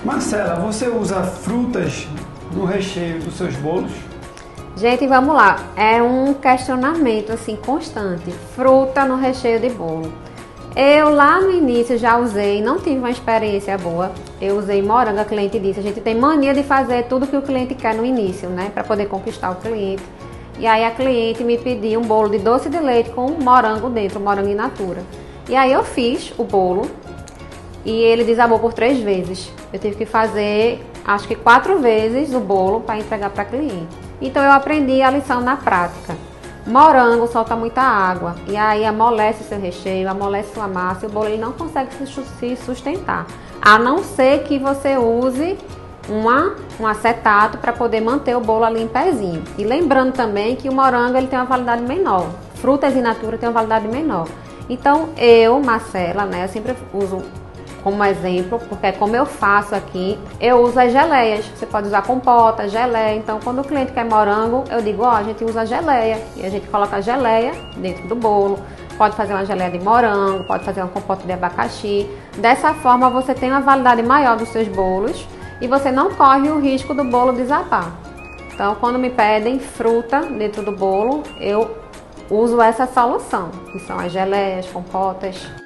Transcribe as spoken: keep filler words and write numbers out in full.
Marcela, você usa frutas no recheio dos seus bolos? Gente, vamos lá. É um questionamento assim constante. Fruta no recheio de bolo. Eu lá no início já usei, não tive uma experiência boa. Eu usei morango, a cliente disse. A gente tem mania de fazer tudo que o cliente quer no início, né? Para poder conquistar o cliente. E aí a cliente me pediu um bolo de doce de leite com morango dentro, morango in natura. E aí eu fiz o bolo e ele desabou por três vezes. Eu tive que fazer, acho que quatro vezes o bolo para entregar para cliente. Então eu aprendi a lição na prática. Morango solta muita água e aí amolece seu recheio, amolece sua massa e o bolo ele não consegue se sustentar. A não ser que você use uma, um acetato para poder manter o bolo ali em pezinho. E lembrando também que o morango ele tem uma validade menor. Frutas in natura tem uma validade menor. Então eu, Marcela, né, eu sempre uso como exemplo, porque é como eu faço aqui, eu uso as geleias. Você pode usar compota, geleia. Então, quando o cliente quer morango, eu digo, ó, a gente usa geleia. E a gente coloca a geleia dentro do bolo. Pode fazer uma geleia de morango, pode fazer uma compota de abacaxi. Dessa forma, você tem uma validade maior dos seus bolos e você não corre o risco do bolo desabar. Então, quando me pedem fruta dentro do bolo, eu uso essa solução, que são as geleias, compotas.